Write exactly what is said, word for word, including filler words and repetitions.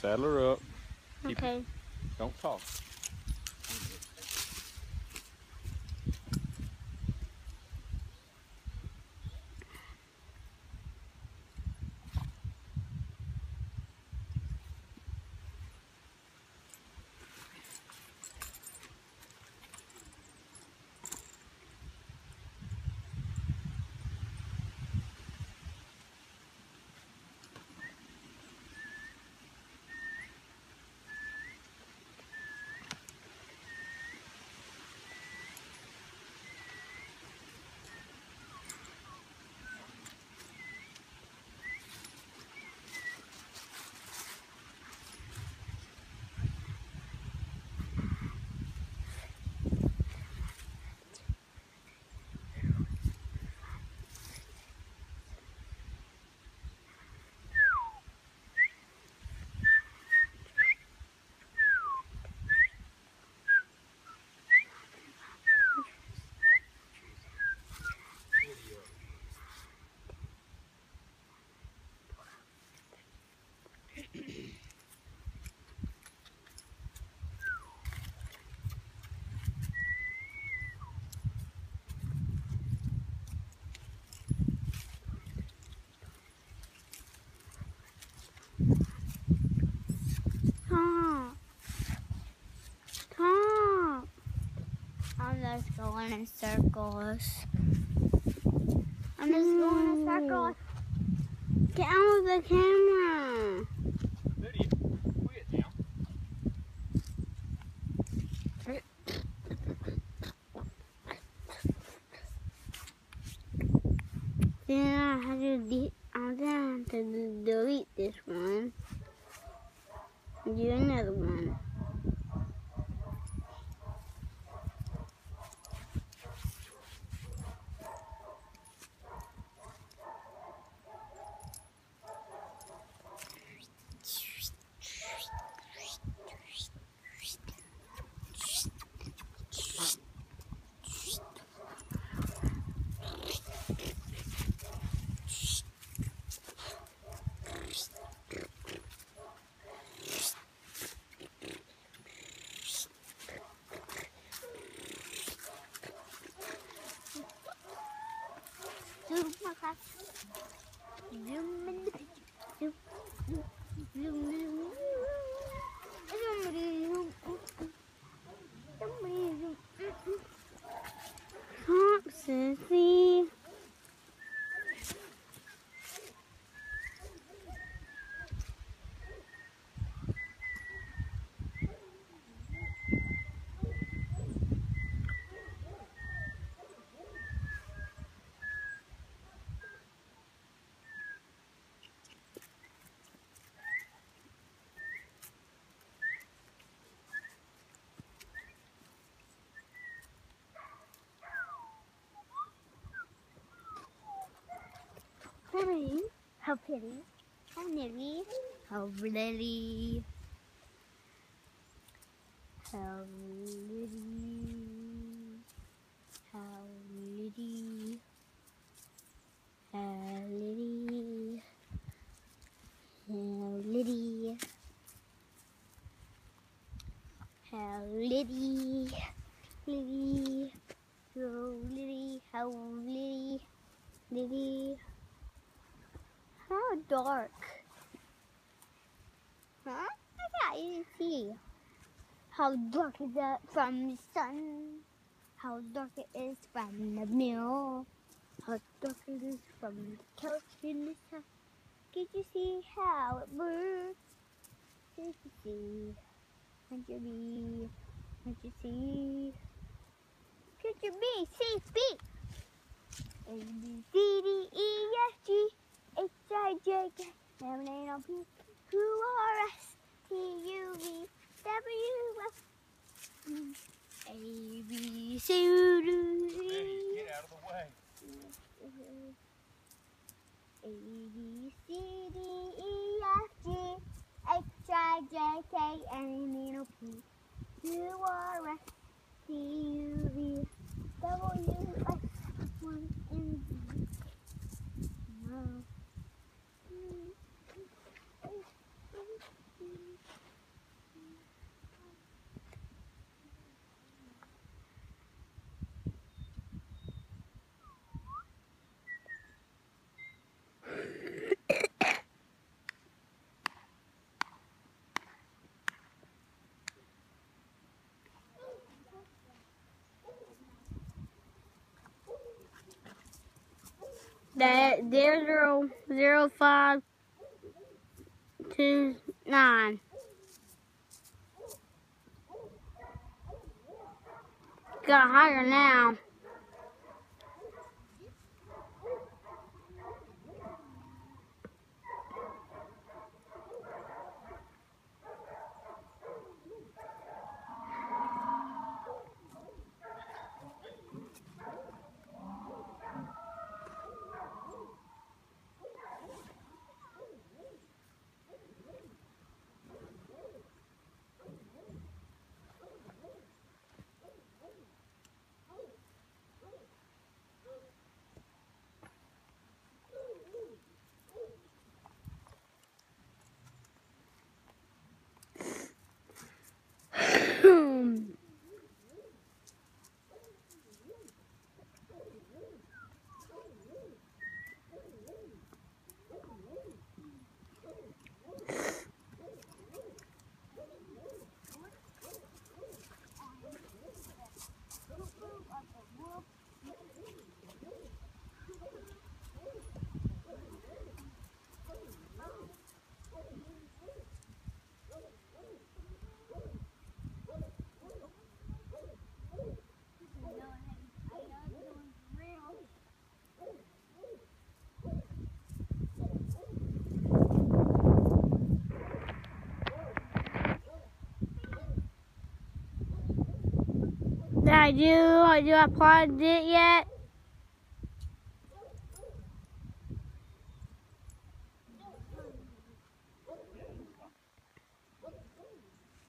Saddle her up. Keep Okay. It, don't talk. Stop. Stop. I'm just going in circles. I'm just going in circles. Get out of the camera. Lydia, quit now. Then I have to de- I'm gonna have to delete this one. Do another one. Zoom in the picture. Zoom, zoom, zoom, zoom. Somebody zoom. Somebody zoom. Stop, Sissy. Pretty. How pretty. How nitty. How litty. How litty. How litty. How litty. How litty. How litty. Litty. So litty. How litty. Litty. How dark. Huh? I can't even see. How dark is that from the sun? How dark it is from the mirror? How dark it is from the couch in the sun? Can't you see how it burns? Can't you see? Can't you be? Can't you see? Can't you be? See, speak! A, B, C, D, E, F, G, H, I, J, K, L, M, N, O, P, Q, R, S, T, U, V, W, X, A, B, C, D, E. Get out of the way. A, B, C, D, E, F, G, H, I, J, K, L, M, N, O, P, Q, R, S, T, U, V, W, X, one, and Z. No. That zero zero zero five two nine. Got higher now. Did I do, did I plug it yet?